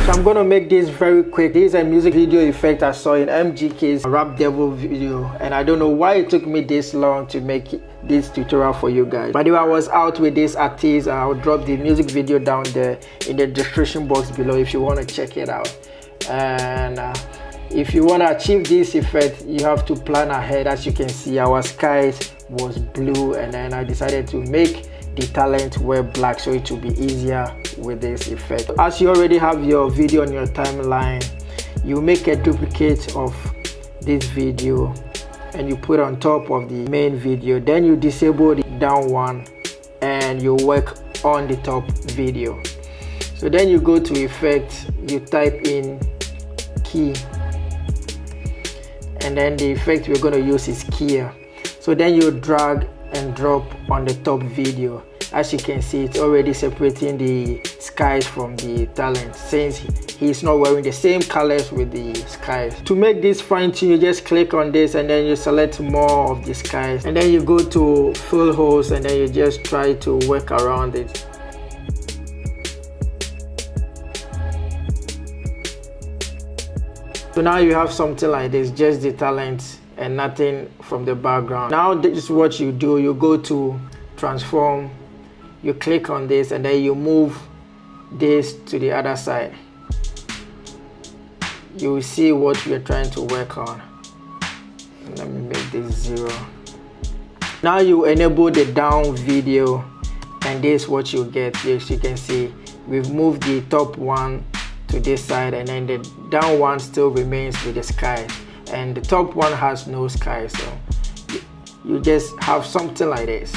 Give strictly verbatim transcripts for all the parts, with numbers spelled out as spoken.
So I'm gonna make this very quick. This is a music video effect I saw in M G K's Rap Devil video, and I don't know why it took me this long to make this tutorial for you guys. But if I was out with this artist, I'll drop the music video down there in the description box below if you want to check it out. And uh, if you want to achieve this effect, you have to plan ahead. As you can see, our skies was blue, and then I decided to make the talent wear black so it will be easier with this effect. As you already have your video on your timeline, you make a duplicate of this video and you put on top of the main video. Then you disable the down one and you work on the top video. So then you go to effect, you type in key, and then the effect we're going to use is keyer. So then you drag and drop on the top video. As you can see, it's already separating the skies from the talent since he's not wearing the same colors with the skies. To make this fine tune, you just click on this and then you select more of the skies, and then you go to fill holes and then you just try to work around it. So now you have something like this, just the talent and nothing from the background. Now this is what you do. You go to transform, you click on this, and then you move this to the other side. You will see what we're trying to work on. Let me make this zero. Now you enable the down video, and this is what you get. Yes, you can see we've moved the top one to this side, and then the down one still remains with the sky, and the top one has no sky. So you just have something like this.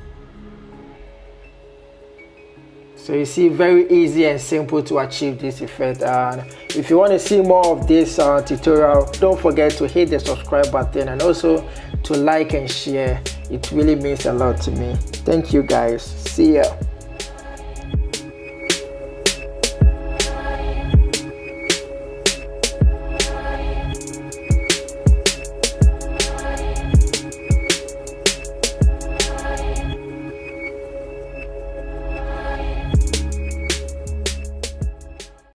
So you see, very easy and simple to achieve this effect. And if you want to see more of this uh, tutorial, don't forget to hit the subscribe button and also to like and share. It really means a lot to me. Thank you guys. See ya.